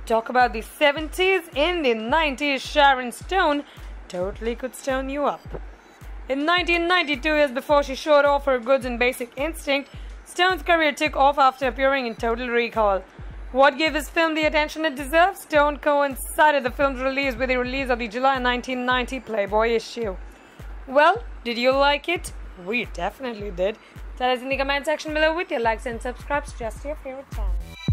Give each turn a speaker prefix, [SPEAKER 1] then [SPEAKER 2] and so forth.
[SPEAKER 1] Talk about the 70s. In the 90s, Sharon Stone totally could stone you up. In 1992, years before she showed off her goods in Basic Instinct, Stone's career took off after appearing in Total Recall. What gave this film the attention it deserves? Stone coincided the film's release with the release of the July 1990 Playboy issue. Well, did you like it? We definitely did. Tell us in the comment section below with your likes and subscribes just to your favorite channel.